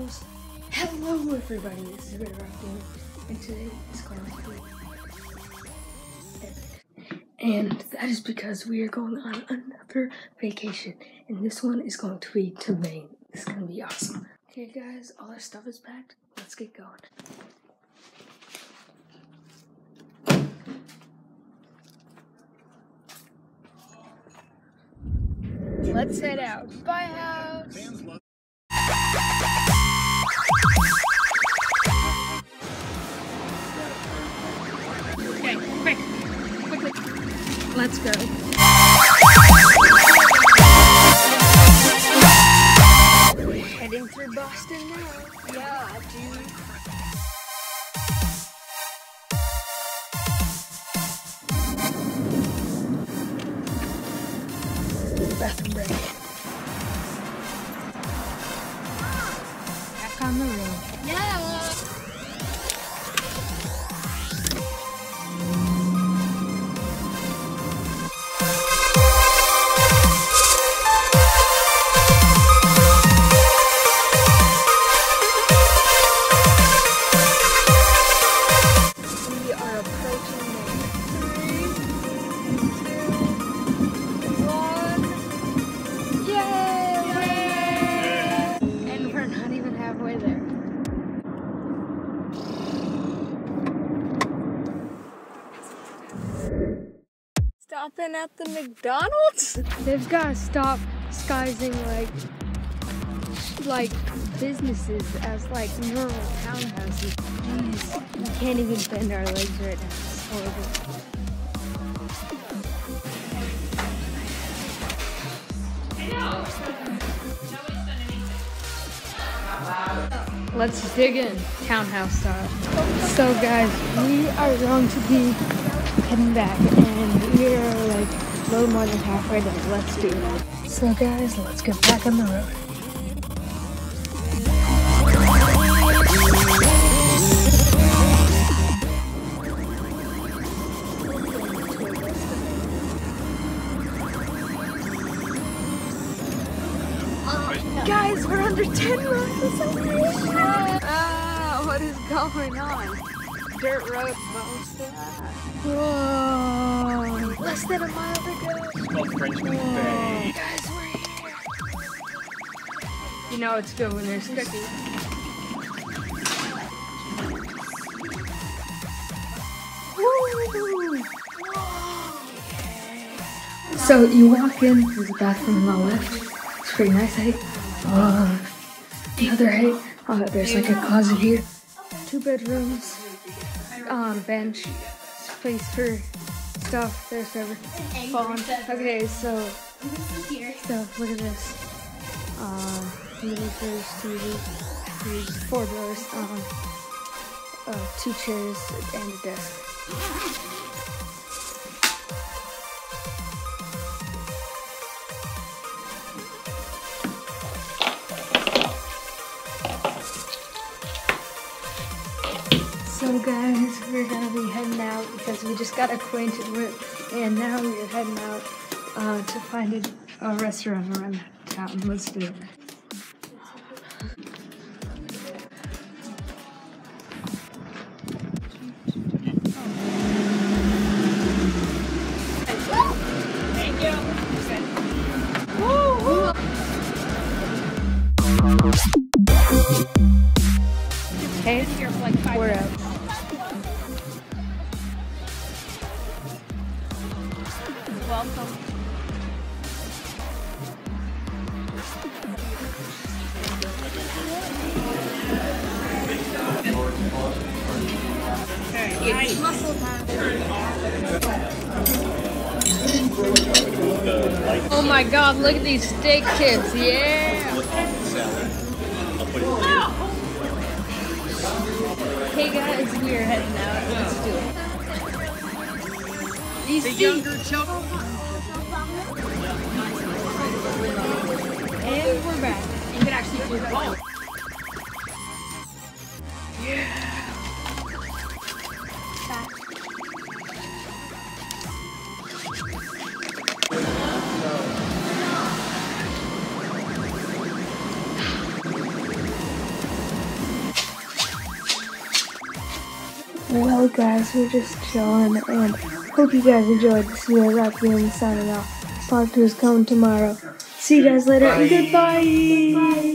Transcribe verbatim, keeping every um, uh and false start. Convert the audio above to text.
House. Hello everybody, this is Red Rock Gaming, and today is going to be epic. And that is because we are going on another vacation, and this one is going to be to Maine. It's going to be awesome. Okay guys, all our stuff is packed. Let's get going. Let's head out. Bye, house. Okay, quick, quickly. Let's go. Heading through Boston now. Yeah, dude. Bathroom break. Back on the road. Yeah. We are approaching Maine. Three, two, one. Yay! And we're not even halfway there. Stopping at the McDonald's? They've got to stop disguising like like businesses as like normal townhouses. Jeez, we can't even bend our legs right now. It's horrible. Let's dig in, townhouse style. So guys, we are going to be heading back, and we are like a little more than halfway there. Let's do it. So guys, let's get back on the road. Guys, we're under ten miles away. Ah, what is going on? Dirt road most of that. Whoa. Less than a mile to go. Called Frenchman Bay. Guys, we're here. You know it's good when there's cookies. Woo. So you walk in, there's a bathroom on the left. It's pretty nice, hey? Uh, the other hay, uh, there's like a closet here, two bedrooms, um, bench, space for stuff, there's never phone. Okay, so, so look at this, uh, mini fridge, T V, there's four doors, um, uh, two chairs, and a desk. So guys, we're gonna be heading out because we just got acquainted with, and now we're heading out uh, to find a, a restaurant around town. Let's do it. Thank you. Woo! Hey, we're out. Welcome. It's muscle time. Oh my god, look at these steak kids, yeah! Hey guys, we are heading out. Let's do it. These The younger children. And we're back. You can actually do both. Yeah. Well, guys, we're just chilling, and hope you guys enjoyed. This is Rockin' signing off. Part two is coming tomorrow. See you guys later, and goodbye!